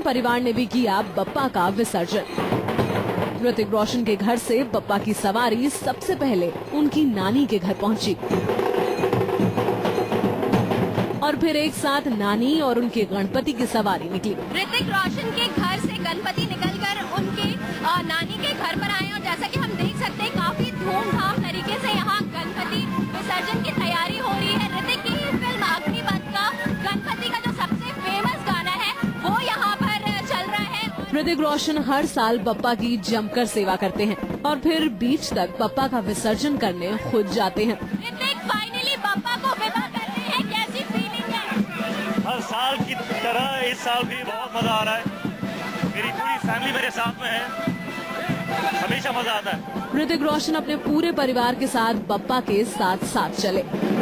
परिवार ने भी किया बप्पा का विसर्जन। ऋतिक रोशन के घर से बप्पा की सवारी सबसे पहले उनकी नानी के घर पहुंची और फिर एक साथ नानी और उनके गणपति की सवारी निकली। ऋतिक रोशन के घर से गणपति निकलकर उनके नानी के घर पर आए और जैसा कि हम देख सकते हैं काफी धूमधाम तरीके से यहाँ गणपति विसर्जन की तैयारी हो रही है। ऋतिक की फिल्म अग्निपथ का गणपति का जो सबसे फेमस गाना है वो यहाँ पर चल रहा है। ऋतिक रोशन हर साल बप्पा की जमकर सेवा करते हैं और फिर बीच तक बप्पा का विसर्जन करने खुद जाते हैं। ऋतिक फाइनली बप्पा को विदा करते हैं, कैसी फीलिंग है? हर साल की तरह इस साल भी बहुत मजा आ रहा है। मेरी पूरी फैमिली मेरे साथ में है, हमेशा मजा आता है। ऋतिक रोशन अपने पूरे परिवार के साथ बप्पा के साथ साथ चले।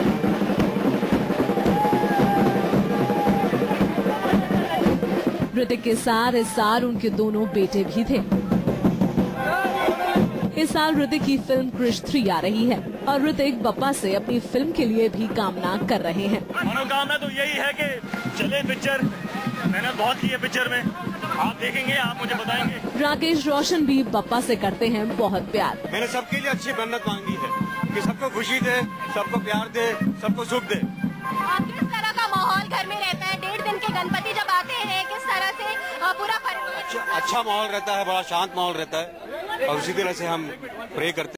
ऋतिक के साथ इस साल उनके दोनों बेटे भी थे। इस साल ऋतिक की फिल्म क्रिश 3 आ रही है और ऋतिक बप्पा से अपनी फिल्म के लिए भी कामना कर रहे हैं। मनोकामना तो यही है कि चले पिक्चर, मेहनत बहुत की है पिक्चर में, आप देखेंगे, आप मुझे बताएंगे। राकेश रोशन भी बप्पा से करते हैं बहुत प्यार। मैंने सबके लिए अच्छी मन्नत मांगी है कि सबको खुशी दे, सबको प्यार दे, सबको सुख दे। किस तरह का माहौल घर में रहता है? 1.5 दिन के गणपति जब आते हैं किस तरह से पूरा परिवार? अच्छा माहौल रहता है, बड़ा शांत माहौल रहता है और उसी तरह से हम प्रे करते हैं।